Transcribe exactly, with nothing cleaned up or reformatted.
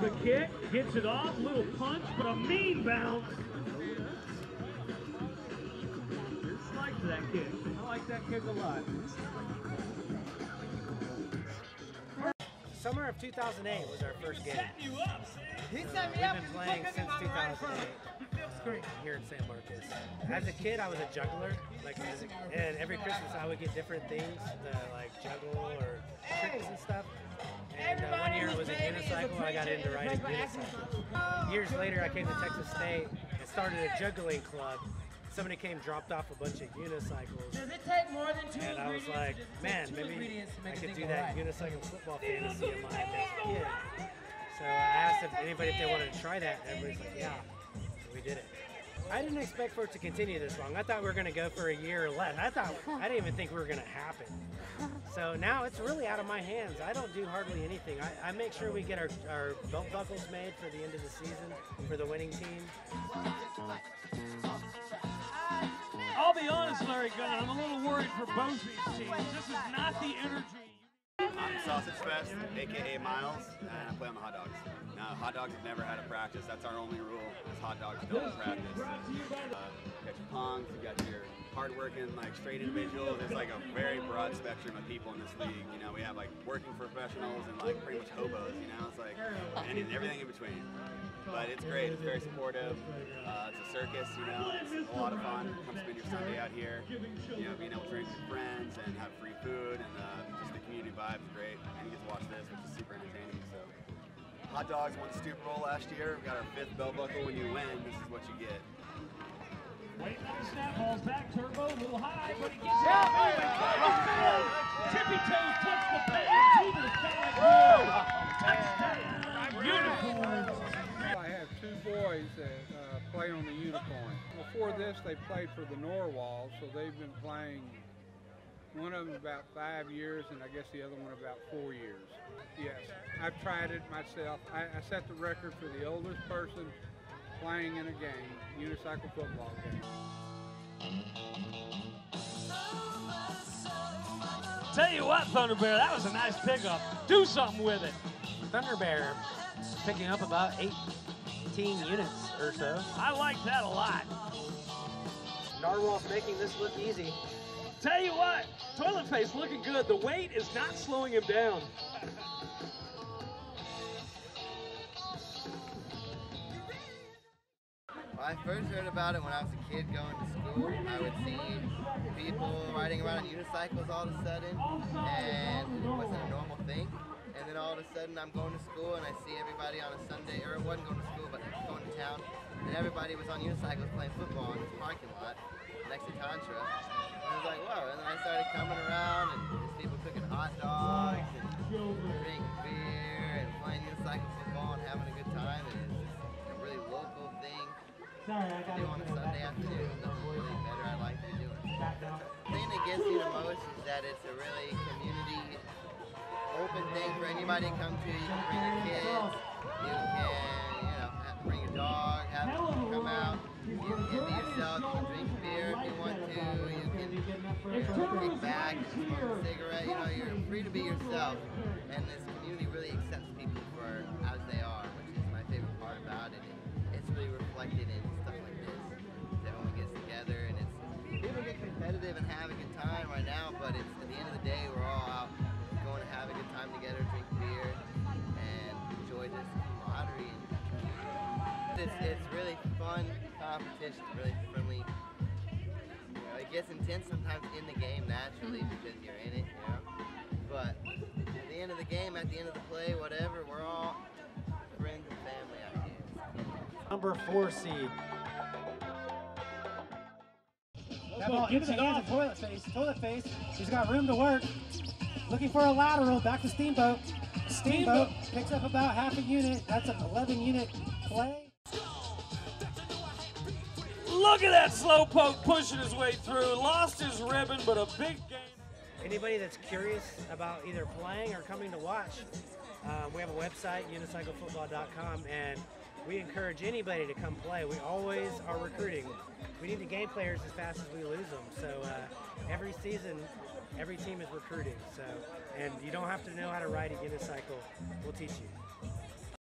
the kick, gets it off, little punch, but a mean bounce. I like that kick. I like that kick a lot. Summer of two thousand eight was our first game. Setting you up, He set me We've up. been playing since two thousand eight here in San Marcos. As a kid, I was a juggler. Like, as a, and every Christmas I would get different things to like juggle or tricks and stuff. And uh, one year it was a unicycle. I got into riding unicycles. Years later, I came to Texas State and started a juggling club. Somebody came, dropped off a bunch of unicycles, Does it take more than two and I was like, man, maybe I could do that unicycle football fantasy of mine as a kid. So I asked if anybody if they wanted to try that, and everybody's like, yeah. So we did it. I didn't expect for it to continue this long. I thought we were going to go for a year or less. I thought I didn't even think we were going to happen. So now it's really out of my hands. I don't do hardly anything. I, I make sure we get our, our belt buckles made for the end of the season for the winning team. I'll be honest, Larry Gunn, I'm a little worried for both these teams. This is not the energy. I'm Sausage Fest, aka Miles, and I play on the hot dogs. Now, hot dogs have never had a practice. That's our only rule, is hot dogs don't practice. Uh, you got your punks, you got your hard-working, like, straight individuals. There's like a very broad spectrum of people in this league. You know, we have like working professionals and like pretty much hobos, you know? It's like, and everything in between. But it's great, it's very supportive. Uh, it's a circus, you know, it's a lot of fun. Come spend your Sunday out here, you know, being able to drink with friends and have free food, and uh, just the community vibe is great. And you get to watch this, which is super entertaining. So, hot dogs won the Super Bowl last year. We got our fifth belt buckle. When you win, this is what you get. Wait for the snap, ball's back, Turbo, a little high, but he gets it out. Oh, my God. Tippy toes touch the page. Jesus, touchdown. Unicorns. I have two boys that uh, play on the Unicorn. Before this, they played for the Norwalls, so they've been playing, one of them about five years, and I guess the other one about four years. Yes, I've tried it myself. I, I set the record for the oldest person playing in a game, unicycle football game. Tell you what, Thunder Bear, that was a nice pickup. Do something with it. Thunder Bear picking up about eighteen units or so. I like that a lot. Narwhal's making this look easy. Tell you what, Toilet Face looking good. The weight is not slowing him down. I first heard about it when I was a kid going to school. I would see people riding around on unicycles all of a sudden, and it wasn't a normal thing. And then all of a sudden I'm going to school and I see everybody on a Sunday, or it wasn't going to school, but going to town, and everybody was on unicycles playing football in this parking lot next to Contra. And I was like, whoa, and then I started coming around, and there's people cooking hot dogs and drinking beer and playing unicycle football and having a good time, and it's just a really local thing to do on a Sunday afternoon. Nothing really better I like to be doing. The thing that gets me the most is that it's a really community open thing for anybody to come to. You can bring your kids, you can, you know, have, bring your dog, have them come out. You can be yourself, you can drink beer if you want to, you can, you know, kick back and smoke a cigarette. You know, you're free to be yourself, and this community really accepts people for as they are, which is my favorite part about it. And it's really reflected in stuff like this. Everyone gets together, and it's people get competitive and have a good time right now, but it's at the end of the day, we're all out going to have a good time together, drink beer, and enjoy this camaraderie. It's, it's really fun competition, really friendly. You know, it gets intense sometimes in the game naturally because you're in it, you know. But at the end of the game, at the end of the play, whatever, we're all friends and family out here. Number four seed. That ball into the hands of Toilet Face. Toilet Face, she's got room to work. Looking for a lateral, back to Steamboat. Steamboat picks up about half a unit. That's an eleven unit play. Look at that slowpoke pushing his way through. Lost his ribbon, but a big game. Anybody that's curious about either playing or coming to watch, um, we have a website, unicycle football dot com, and we encourage anybody to come play. We always are recruiting. We need to gain players as fast as we lose them. So uh, every season, every team is recruiting. So, and you don't have to know how to ride a unicycle. We'll teach you.